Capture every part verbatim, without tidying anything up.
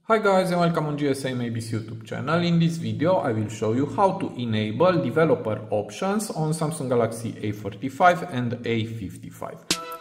Hi guys and welcome on G S M A B C YouTube channel. In this video I will show you how to enable developer options on Samsung Galaxy A forty-five and A fifty-five.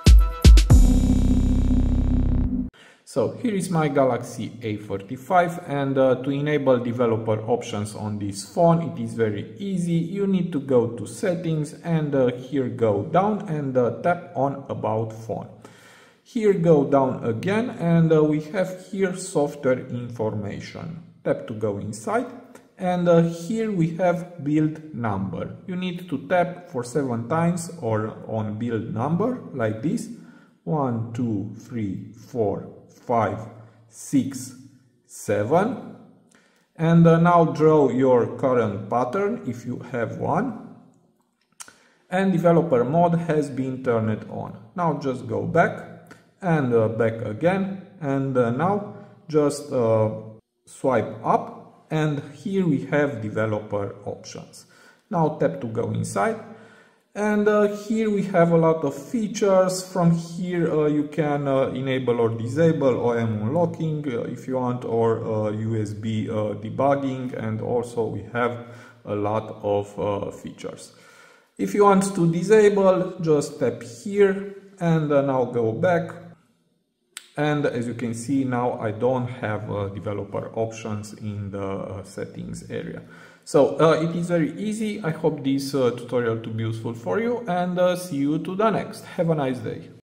So here is my Galaxy A forty-five, and uh, to enable developer options on this phone it is very easy. You need to go to settings and uh, here go down and uh, tap on about phone. Here go down again and uh, we have here software information. Tap to go inside and uh, here we have build number. You need to tap for seven times or on build number like this. one, two, three, four, five, six, seven. And uh, now draw your current pattern if you have one. And developer mode has been turned on. Now just go back. And uh, back again, and uh, now just uh, swipe up and here we have developer options. Now tap to go inside and uh, here we have a lot of features. From here uh, you can uh, enable or disable O M unlocking uh, if you want, or uh, U S B uh, debugging, and also we have a lot of uh, features. If you want to disable, just tap here and uh, now go back. And as you can see, now I don't have uh, developer options in the uh, settings area. So uh, it is very easy. I hope this uh, tutorial to be useful for you, and uh, see you to the next. Have a nice day.